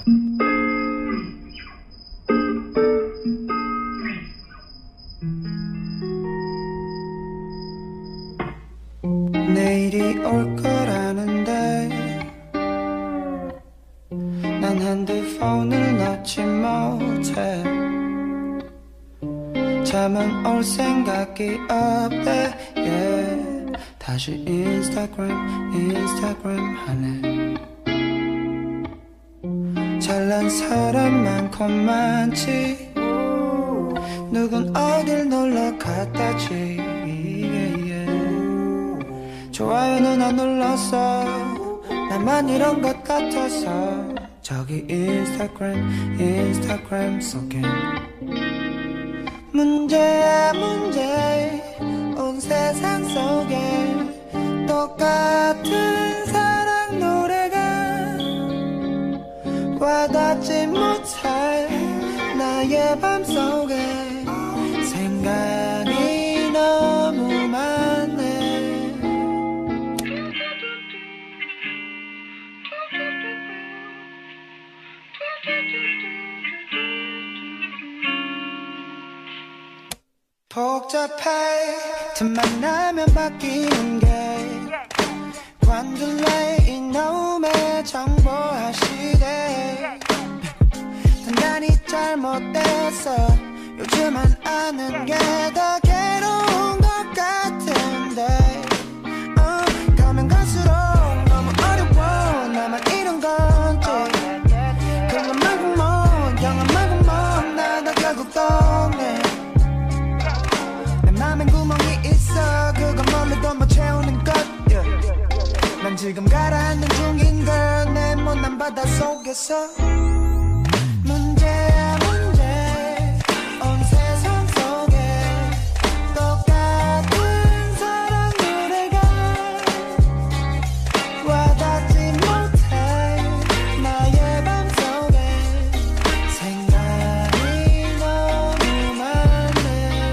내일이 올 거라는데 난 핸드폰을 놓지 못해. 잠은 올 생각이 없대. yeah. 다시 인스타그램 하네. 잘난 사람 많고 많지. 누군 어딜 놀러 갔다지. 좋아요는 안 눌렀어. 나만 이런 것 같아서. 저기 인스타그램 속엔 문제야 문제. 온 세상 속에 똑같은 사랑 노래가 와닿지 못할 나의 맘속에 생각이 너무 많네. 복잡해 틈만 나면 바뀌는 게 관둘래 이놈의 정보화 시대. 단단히 잘못됐어. 요즘은 아는 게 더 괴로운 것 같은데. 가면 갈수록 너무 어려워. 나만 이런 건지. 그건 말고 뭐 영화 말고 뭐 나도 결국 동네. 맘엔 구멍이 있어. 그건 뭘로도 못 채우는 것. 난 지금 가라앉는 중인걸. 내 못난 바다 속에서. 문제야 문제. 온 세상 속에 똑같은 사랑 노래가 와닿지 못해 나의 맘속에 생각이 너무 많네.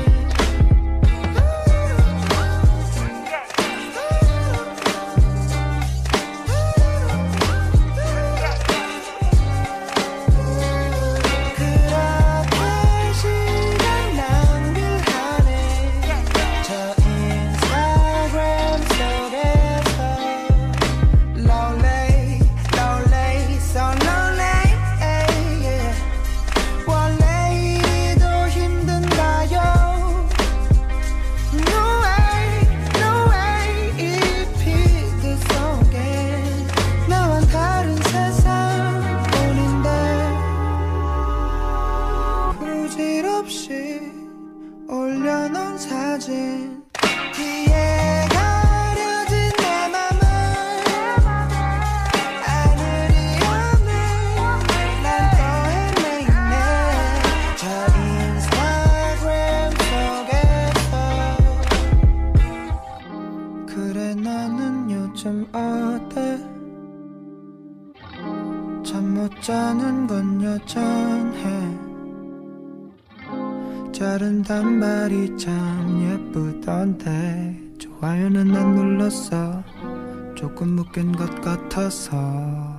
올려놓은 사진 뒤에 가려진 내 맘을 하늘이 없네. 난 또 헤매이네. 저 인스타그램 속에서. 그래 너는 요즘 어때? 잠 못 자는 건 여전해. 자른 단발이 참 예쁘던데. 좋아요는 안 눌렀어. 조금 묶인 것 같아서.